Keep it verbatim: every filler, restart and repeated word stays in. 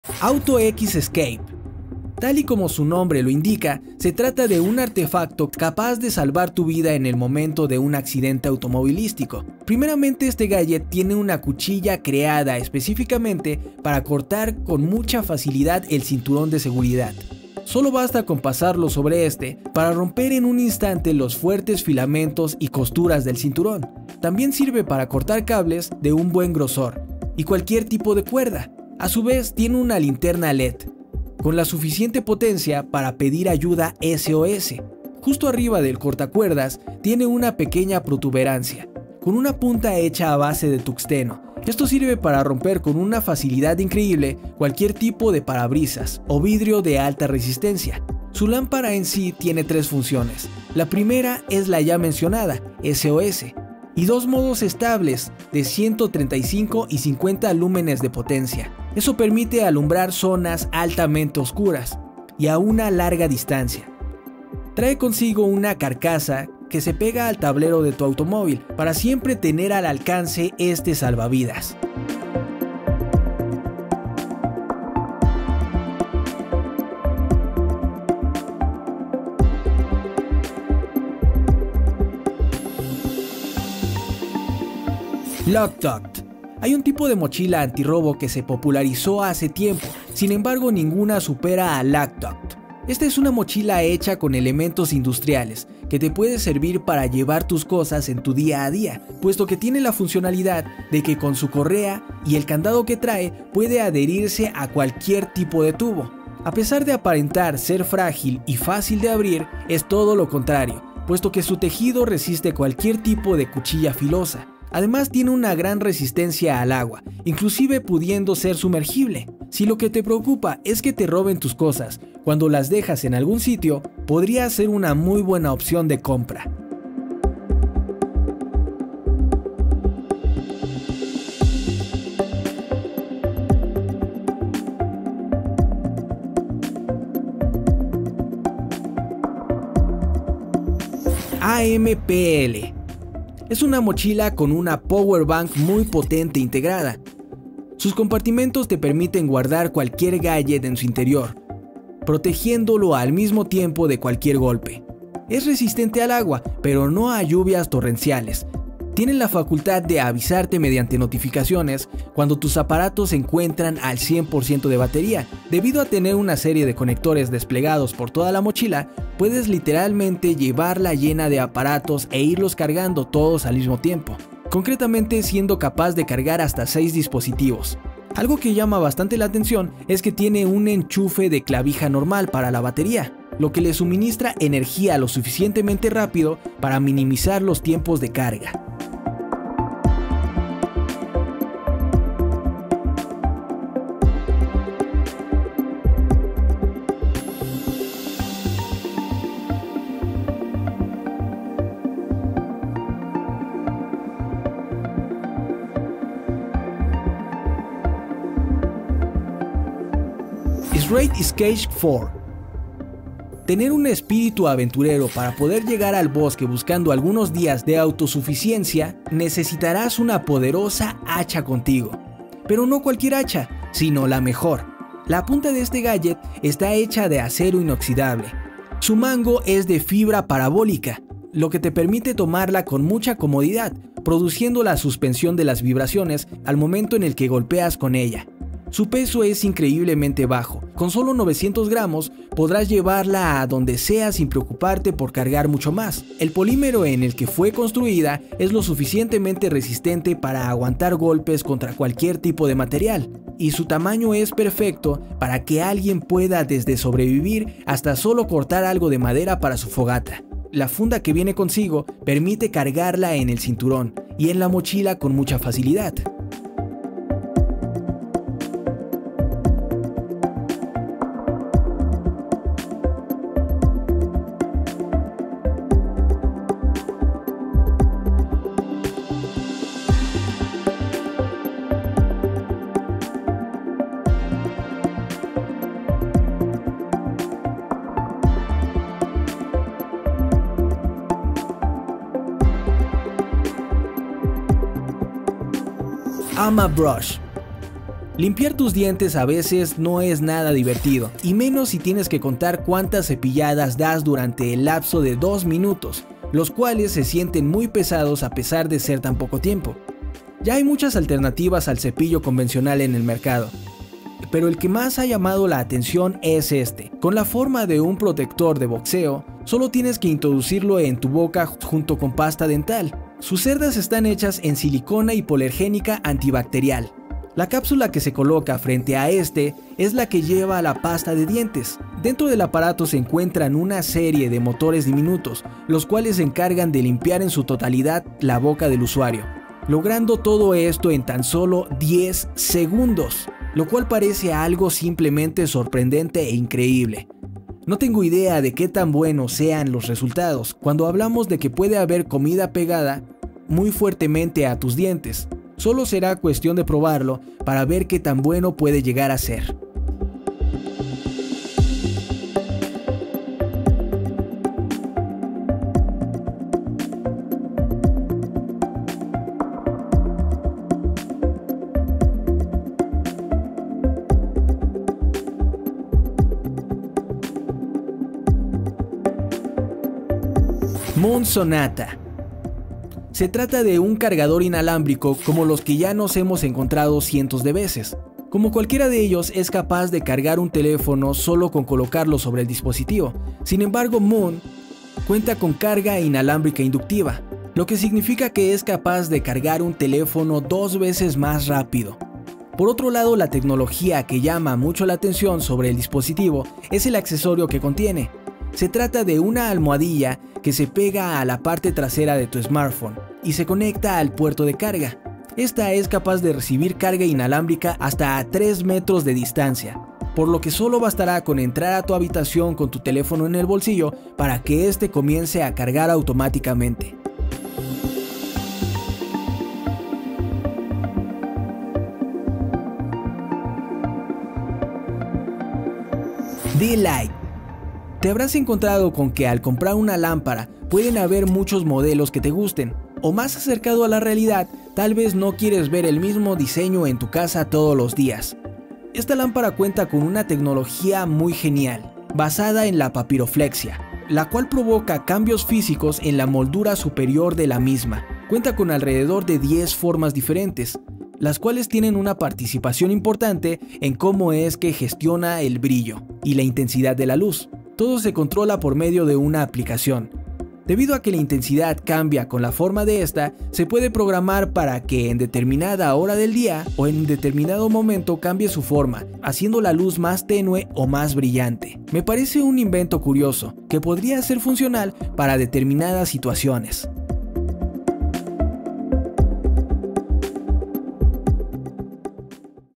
AutoX Escape. Tal y como su nombre lo indica, se trata de un artefacto capaz de salvar tu vida en el momento de un accidente automovilístico. Primeramente, este gadget tiene una cuchilla creada específicamente para cortar con mucha facilidad el cinturón de seguridad. Solo basta con pasarlo sobre este para romper en un instante los fuertes filamentos y costuras del cinturón. También sirve para cortar cables de un buen grosor y cualquier tipo de cuerda. A su vez, tiene una linterna L E D con la suficiente potencia para pedir ayuda S O S. Justo arriba del cortacuerdas tiene una pequeña protuberancia, con una punta hecha a base de tuxteno. Esto sirve para romper con una facilidad increíble cualquier tipo de parabrisas o vidrio de alta resistencia. Su lámpara en sí tiene tres funciones. La primera es la ya mencionada, S O S, y dos modos estables de ciento treinta y cinco y cincuenta lúmenes de potencia. Eso permite alumbrar zonas altamente oscuras y a una larga distancia. Trae consigo una carcasa que se pega al tablero de tu automóvil para siempre tener al alcance este salvavidas. Lockduct. Hay un tipo de mochila antirrobo que se popularizó hace tiempo, sin embargo ninguna supera a Lockduct. Esta es una mochila hecha con elementos industriales que te puede servir para llevar tus cosas en tu día a día, puesto que tiene la funcionalidad de que con su correa y el candado que trae puede adherirse a cualquier tipo de tubo. A pesar de aparentar ser frágil y fácil de abrir, es todo lo contrario, puesto que su tejido resiste cualquier tipo de cuchilla filosa. Además tiene una gran resistencia al agua, inclusive pudiendo ser sumergible. Si lo que te preocupa es que te roben tus cosas cuando las dejas en algún sitio, podría ser una muy buena opción de compra. A M P L. Es una mochila con una power bank muy potente integrada. Sus compartimentos te permiten guardar cualquier gadget en su interior, protegiéndolo al mismo tiempo de cualquier golpe. Es resistente al agua, pero no a lluvias torrenciales. Tiene la facultad de avisarte mediante notificaciones cuando tus aparatos se encuentran al cien por ciento de batería. Debido a tener una serie de conectores desplegados por toda la mochila, puedes literalmente llevarla llena de aparatos e irlos cargando todos al mismo tiempo, concretamente siendo capaz de cargar hasta seis dispositivos. Algo que llama bastante la atención es que tiene un enchufe de clavija normal para la batería, lo que le suministra energía lo suficientemente rápido para minimizar los tiempos de carga. Great Escape cuatro. Tener un espíritu aventurero para poder llegar al bosque buscando algunos días de autosuficiencia, necesitarás una poderosa hacha contigo. Pero no cualquier hacha, sino la mejor. La punta de este gadget está hecha de acero inoxidable. Su mango es de fibra parabólica, lo que te permite tomarla con mucha comodidad, produciendo la suspensión de las vibraciones al momento en el que golpeas con ella. Su peso es increíblemente bajo. Con solo novecientos gramos podrás llevarla a donde sea sin preocuparte por cargar mucho más. El polímero en el que fue construida es lo suficientemente resistente para aguantar golpes contra cualquier tipo de material, y su tamaño es perfecto para que alguien pueda desde sobrevivir hasta solo cortar algo de madera para su fogata. La funda que viene consigo permite cargarla en el cinturón y en la mochila con mucha facilidad. AmaBrush. Limpiar tus dientes a veces no es nada divertido, y menos si tienes que contar cuántas cepilladas das durante el lapso de dos minutos, los cuales se sienten muy pesados a pesar de ser tan poco tiempo. Ya hay muchas alternativas al cepillo convencional en el mercado, pero el que más ha llamado la atención es este. Con la forma de un protector de boxeo, solo tienes que introducirlo en tu boca junto con pasta dental. Sus cerdas están hechas en silicona hipoalergénica antibacterial. La cápsula que se coloca frente a este es la que lleva la pasta de dientes. Dentro del aparato se encuentran una serie de motores diminutos, los cuales se encargan de limpiar en su totalidad la boca del usuario, logrando todo esto en tan solo diez segundos, lo cual parece algo simplemente sorprendente e increíble. No tengo idea de qué tan buenos sean los resultados cuando hablamos de que puede haber comida pegada muy fuertemente a tus dientes. Solo será cuestión de probarlo para ver qué tan bueno puede llegar a ser. Moon Sonata. Se trata de un cargador inalámbrico como los que ya nos hemos encontrado cientos de veces. Como cualquiera de ellos, es capaz de cargar un teléfono solo con colocarlo sobre el dispositivo. Sin embargo, Moon cuenta con carga inalámbrica inductiva, lo que significa que es capaz de cargar un teléfono dos veces más rápido. Por otro lado, la tecnología que llama mucho la atención sobre el dispositivo es el accesorio que contiene. Se trata de una almohadilla que se pega a la parte trasera de tu smartphone y se conecta al puerto de carga. Esta es capaz de recibir carga inalámbrica hasta a tres metros de distancia, por lo que solo bastará con entrar a tu habitación con tu teléfono en el bolsillo para que éste comience a cargar automáticamente. D-Light. Te habrás encontrado con que al comprar una lámpara pueden haber muchos modelos que te gusten, o más acercado a la realidad, tal vez no quieres ver el mismo diseño en tu casa todos los días. Esta lámpara cuenta con una tecnología muy genial, basada en la papiroflexia, la cual provoca cambios físicos en la moldura superior de la misma. Cuenta con alrededor de diez formas diferentes, las cuales tienen una participación importante en cómo es que gestiona el brillo y la intensidad de la luz. Todo se controla por medio de una aplicación. Debido a que la intensidad cambia con la forma de esta, se puede programar para que en determinada hora del día o en determinado momento cambie su forma, haciendo la luz más tenue o más brillante. Me parece un invento curioso que podría ser funcional para determinadas situaciones.